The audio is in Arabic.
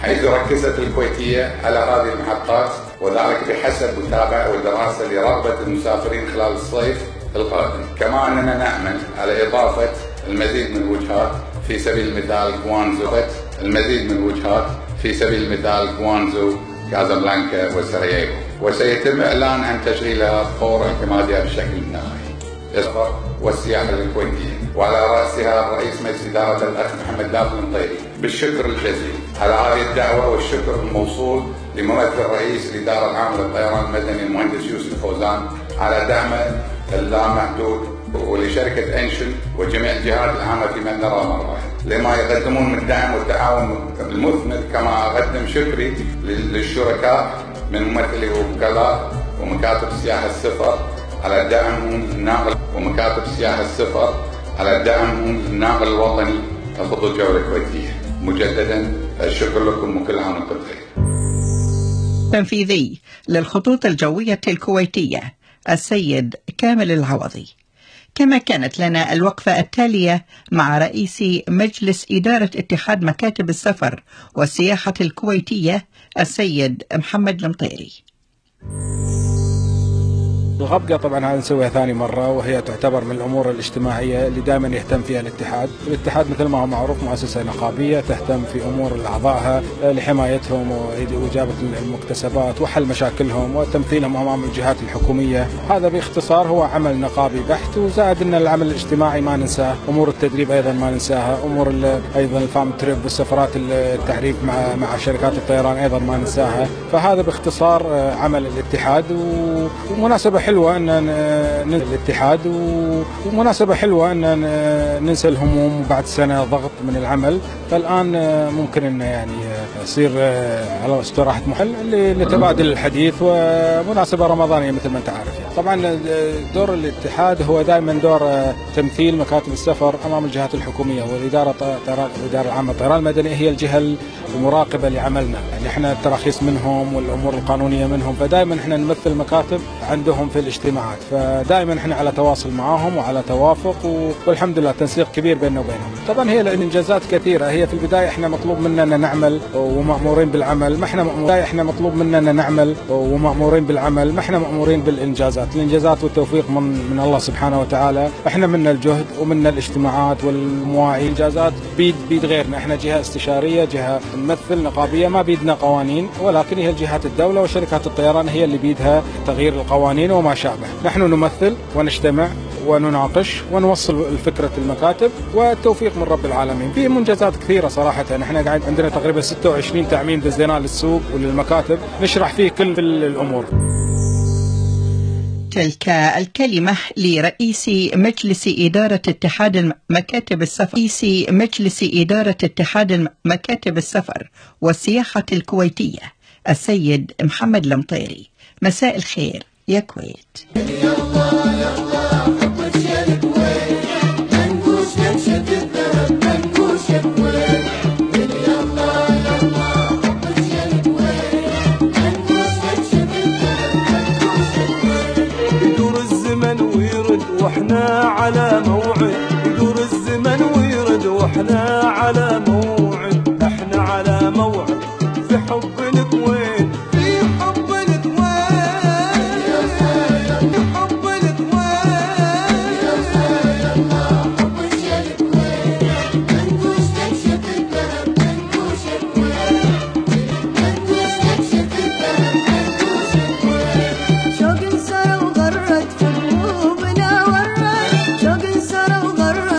حيث ركزت الكويتية على هذه المحطات، وذلك بحسب متابعة ودراسة لرغبة المسافرين خلال الصيف القادم. كما أننا نأمل على إضافة المزيد من الوجهات في سبيل المثال كوانزو، كازابلانكا وسراييفو، وسيتم إعلان عن تشغيلها فور اعتمادها بشكل نهائي والسياحة الكويتية، وعلى رأسها رئيس مجلس إدارة الأخ محمد دافل المطيري بالشكر الجزيل على هذه الدعوة، والشكر الموصول لممثل رئيس الإدارة العامة للطيران المدني المهندس يوسف فوزان على دعمه اللامحدود، ولشركة أنشل وجميع الجهات العامة في مبنى رام لما يقدمون من دعم والتعاون المثمر. كما أقدم شكري للشركاء من ممثلي وكلاء ومكاتب السياحة السفر على دعمهم للناقل الوطني لخطوط الجولة الكويتية. مجددا الشكر لكم وكل عام وانتم بخير. تنفيذي للخطوط الجوية الكويتية السيد كامل العوضي. كما كانت لنا الوقفة التالية مع رئيس مجلس إدارة اتحاد مكاتب السفر والسياحة الكويتية السيد محمد المطيري. الغبقة طبعا هذا نسويها ثاني مرة، وهي تعتبر من الأمور الاجتماعية اللي دائما يهتم فيها الاتحاد. الاتحاد مثل ما هو معروف مؤسسة نقابية تهتم في أمور أعضائها لحمايتهم وإجابة المكتسبات وحل مشاكلهم وتمثيلهم أمام الجهات الحكومية. هذا باختصار هو عمل نقابي بحت، وزائد أن العمل الاجتماعي ما ننساه، أمور التدريب أيضا ما ننساها، أمور أيضا الفام تريب والسفرات التحريف مع شركات الطيران أيضا ما ننساها. فهذا باختصار عمل الاتحاد، ومناسبة حلوة أن الاتحاد ومناسبة حلوة أن ننسى الهموم بعد سنة ضغط من العمل. فالآن ممكن أن يعني يصير على استراحة محل لتبادل الحديث، ومناسبة رمضانية مثل ما أنت عارف. طبعا دور الاتحاد هو دائما دور تمثيل مكاتب السفر أمام الجهات الحكومية، والإدارة العامة للطيران المدني هي الجهة المراقبة لعملنا. يعني احنا التراخيص منهم والأمور القانونية منهم، فدائما احنا نمثل المكاتب عندهم في الاجتماعات، فدائما احنا على تواصل معهم وعلى توافق، والحمد لله تنسيق كبير بيننا وبينهم. طبعا هي الانجازات كثيرة. هي في البداية احنا مطلوب مننا ان نعمل ومأمورين بالعمل، ما احنا مطلوب مننا ان نعمل ومأمورين بالعمل، ما احنا مأمورين بالانجازات. الانجازات والتوفيق من الله سبحانه وتعالى. احنا منا الجهد ومنا الاجتماعات والمواعيد. الانجازات بيد غيرنا، احنا جهة استشارية، جهة نمثل نقابية، ما بيدنا قوانين، ولكن هي جهات الدولة وشركات الطيران هي اللي بيدها تغيير القوانين وما شابه. نحن نمثل ونجتمع ونناقش ونوصل فكرة المكاتب، والتوفيق من رب العالمين. في منجزات كثيرة صراحة. احنا قاعد عندنا تقريبا 26 تعميم دزيناه للسوق وللمكاتب نشرح فيه كل الأمور. تلك الكلمة لرئيس مجلس إدارة اتحاد مكاتب السفر والسياحة الكويتية السيد محمد المطيري. مساء الخير يا كويت. واحنا على موعد، يدور الزمن ويرد واحنا على موعد، احنا على موعد في حب الكويت.